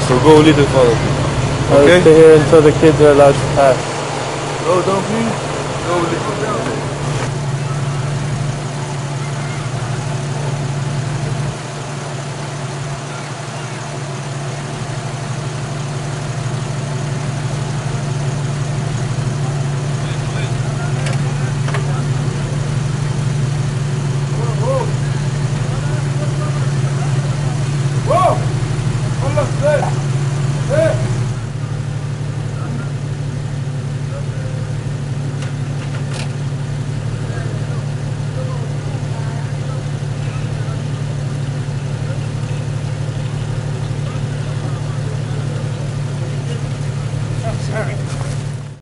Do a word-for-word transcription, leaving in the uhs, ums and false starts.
So go a little in front of me. I'll Okay? stay here until the kids are allowed to pass. No, don't please. Go a little.